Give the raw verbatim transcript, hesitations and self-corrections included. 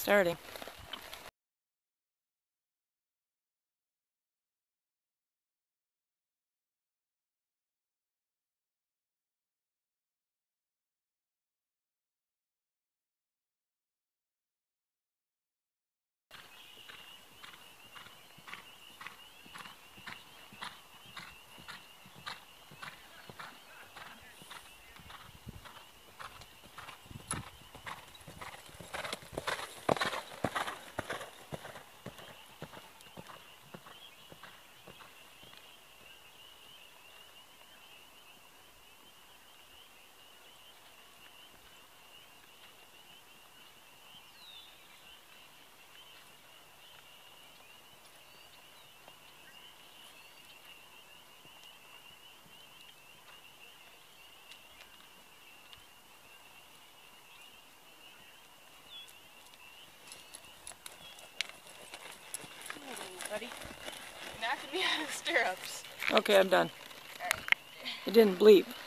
Starting. Buddy, knocking me out of the stirrups. Okay, I'm done. All right. It didn't bleep.